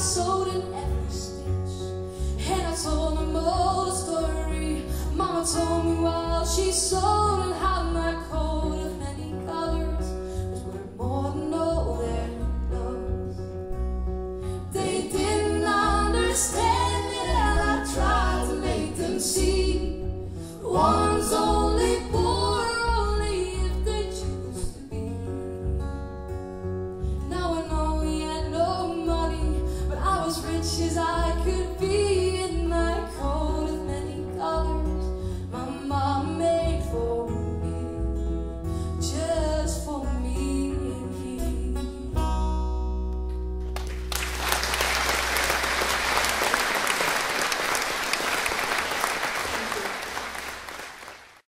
sewed in every stitch, and I told them all the story. Mama told me while she sewed and how my